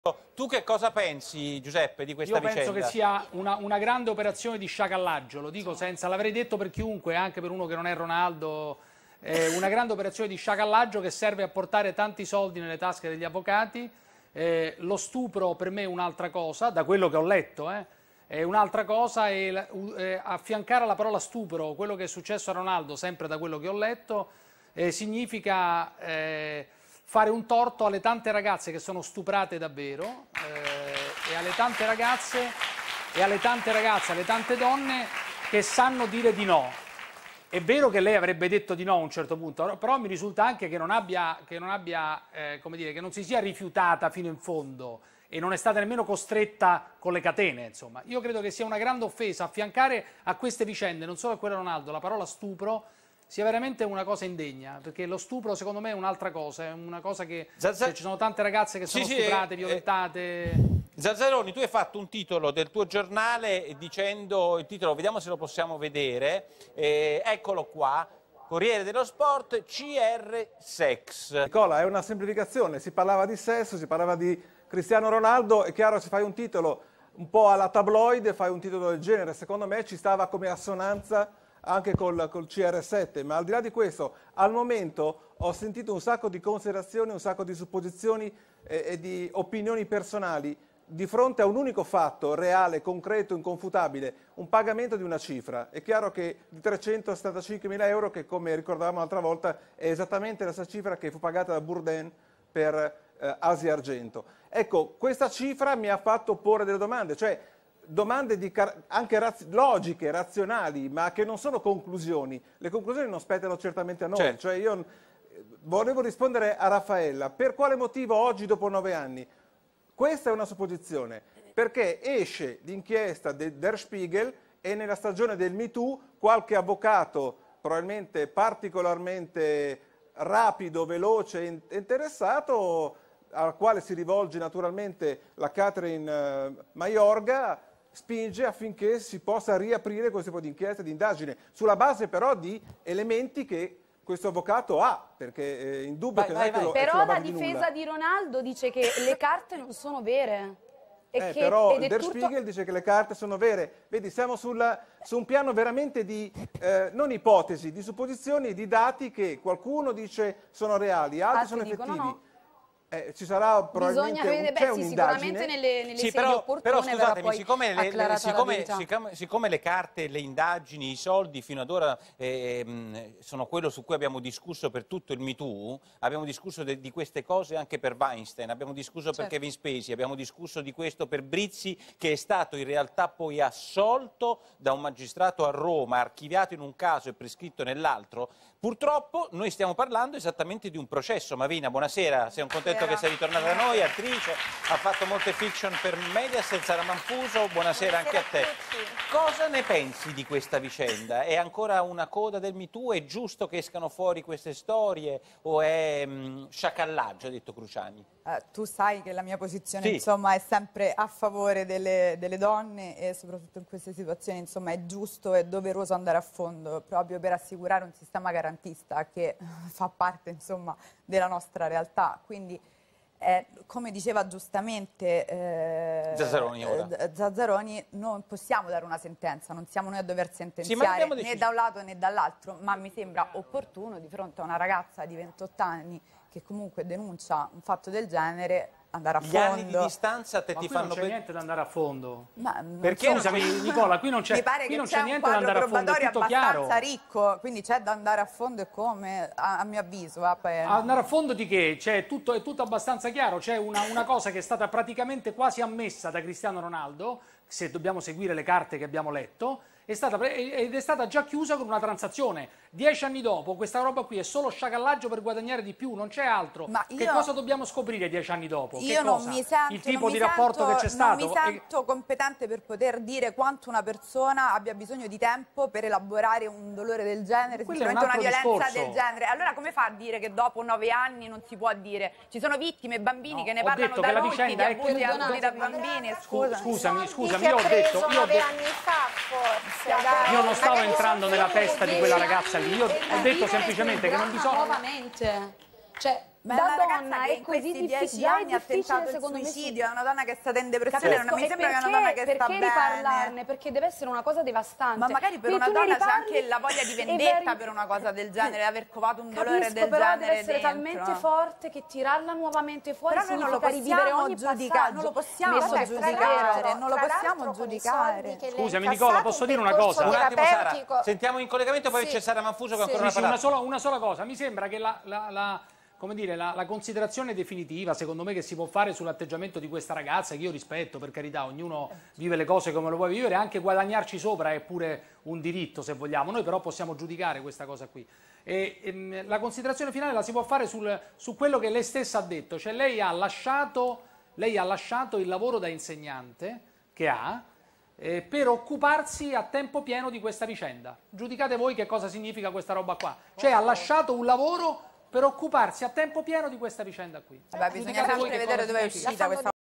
Tu che cosa pensi, Giuseppe, di questa vicenda? Io penso che sia una grande operazione di sciacallaggio, lo dico senza, l'avrei detto per chiunque, anche per uno che non è Ronaldo, una grande operazione di sciacallaggio che serve a portare tanti soldi nelle tasche degli avvocati. Lo stupro per me è un'altra cosa, da quello che ho letto, è un'altra cosa, e affiancare alla parola stupro quello che è successo a Ronaldo, sempre da quello che ho letto, significa fare un torto alle tante ragazze che sono stuprate davvero, e alle tante ragazze, alle tante donne che sanno dire di no. È vero che lei avrebbe detto di no a un certo punto, però mi risulta anche che non si sia rifiutata fino in fondo e non è stata nemmeno costretta con le catene, insomma. Io credo che sia una grande offesa affiancare a queste vicende, non solo a quella Ronaldo, la parola stupro sia veramente una cosa indegna, perché lo stupro secondo me è un'altra cosa, è una cosa che ci sono tante ragazze che sono stuprate, violentate. Zazzaroni, tu hai fatto un titolo del tuo giornale dicendo, il titolo, vediamo se lo possiamo vedere, eccolo qua, Corriere dello Sport, CR Sex. Nicola, è una semplificazione, si parlava di sesso, si parlava di Cristiano Ronaldo, è chiaro se fai un titolo un po' alla tabloid, fai un titolo del genere, secondo me ci stava come assonanza anche col CR7, ma al di là di questo, al momento ho sentito un sacco di considerazioni, un sacco di supposizioni e di opinioni personali di fronte a un unico fatto reale, concreto, inconfutabile, un pagamento di una cifra. È chiaro che di 375.000 euro, che come ricordavamo l'altra volta è esattamente la stessa cifra che fu pagata da Bourdain per Asia Argento. Ecco, questa cifra mi ha fatto porre delle domande, cioè domande anche logiche, razionali, ma che non sono conclusioni. Le conclusioni non spettano certamente a noi. Certo. Cioè io volevo rispondere a Raffaella. Per quale motivo oggi, dopo 9 anni? Questa è una supposizione, perché esce l'inchiesta del Der Spiegel e nella stagione del Me Too qualche avvocato, probabilmente particolarmente rapido, veloce e interessato, al quale si rivolge naturalmente la Catherine Mayorga, spinge affinché si possa riaprire questo tipo di inchiesta, di indagine, sulla base però di elementi che questo avvocato ha, perché è indubbio che non è però la difesa di Ronaldo dice che le carte non sono vere. Però Der Spiegel dice che le carte sono vere. Vedi, siamo su un piano veramente di, non ipotesi, di supposizioni, di dati che qualcuno dice sono reali, altri sono effettivi. No. Ci sarà probabilmente sicuramente nelle sedi opportune. Però scusatemi, siccome siccome le carte, le indagini, i soldi fino ad ora sono quello su cui abbiamo discusso per tutto il Me Too, abbiamo discusso di queste cose anche per Weinstein, abbiamo discusso per Kevin Spacey, abbiamo discusso di questo per Brizzi, che è stato in realtà poi assolto da un magistrato a Roma, archiviato in un caso e prescritto nell'altro. Purtroppo noi stiamo parlando esattamente di un processo. Marina, buonasera, sei contento che sei ritornata da noi, attrice, ha fatto molte fiction per Mediaset, Sara Manfuso, buonasera anche a te. Cosa ne pensi di questa vicenda? È ancora una coda del Me Too? È giusto che escano fuori queste storie o è sciacallaggio, ha detto Cruciani? Tu sai che la mia posizione insomma, è sempre a favore delle donne e soprattutto in queste situazioni insomma, è giusto e doveroso andare a fondo proprio per assicurare un sistema garantista che fa parte insomma, della nostra realtà. Quindi come diceva giustamente Zazzaroni, non possiamo dare una sentenza, non siamo noi a dover sentenziare né da un lato né dall'altro, ma mi sembra opportuno di fronte a una ragazza di 28 anni che comunque denuncia un fatto del genere andare a fondo. Gli anni di distanza ti fanno... non c'è niente da andare a fondo. Perché scusami Nicola, qui non c'è niente da andare a fondo, è tutto chiaro. Abbastanza ricco, quindi c'è da andare a fondo e come, a mio avviso. Andare a fondo di che? È tutto abbastanza chiaro, c'è una cosa che è stata praticamente quasi ammessa da Cristiano Ronaldo, se dobbiamo seguire le carte che abbiamo letto, ed è stata già chiusa con una transazione. 10 anni dopo questa roba qui è solo sciacallaggio per guadagnare di più, non c'è altro. Che cosa dobbiamo scoprire 10 anni dopo? Io non mi sento, il tipo di rapporto che c'è stato? Non mi sento competente per poter dire quanto una persona abbia bisogno di tempo per elaborare un dolore del genere, sicuramente una violenza del genere. Allora come fa a dire che dopo 9 anni non si può dire? Ci sono vittime, bambini che ne parlano da adulti, di abusi da bambini. Scusami, io ho detto... 9 anni fa forse. Io non stavo entrando nella testa di quella ragazza lì, io ho detto semplicemente che non bisogna... Nuovamente. Cioè, Ma da è una ragazza donna che è in così questi 10 difficile, già è anni ha difficile tentato il secondo me. suicidio, è una donna che sta in depressione, Capisco, non mi e sembra che è una donna che sta perché bene. riparlarne? Perché deve essere una cosa devastante. Ma magari per Quindi una tu ne donna c'è riparli anche la voglia di e vendetta per una cosa del genere, aver covato un dolore Capisco, del però genere deve essere dentro. talmente forte che tirarla nuovamente fuori Però noi non lo significa rivivere possiamo ogni giudicare, passaggio. non lo possiamo messo che giudicare, non lo Tra possiamo l'altro, con i giudicare. soldi che lei Scusami, ha Nicola, incassato, posso un dire una percorso cosa? Un attimo Sara, terapeutico. sentiamo in collegamento, poi Sì. c'è Sara Manfuso che Sì. ancora Sì, una sì, parola. una sola cosa, mi sembra che come dire, la considerazione definitiva, secondo me, che si può fare sull'atteggiamento di questa ragazza, che io rispetto, per carità, ognuno vive le cose come lo vuole vivere, anche guadagnarci sopra è pure un diritto, se vogliamo, noi però possiamo giudicare questa cosa qui. La considerazione finale la si può fare su quello che lei stessa ha detto, cioè lei ha lasciato il lavoro da insegnante che ha, per occuparsi a tempo pieno di questa vicenda. Giudicate voi che cosa significa questa roba qua. Cioè ha lasciato un lavoro per occuparsi a tempo pieno di questa vicenda qui. Vabbè, bisogna Giudicate voi sempre che vedere cosa dove è significa. uscita questa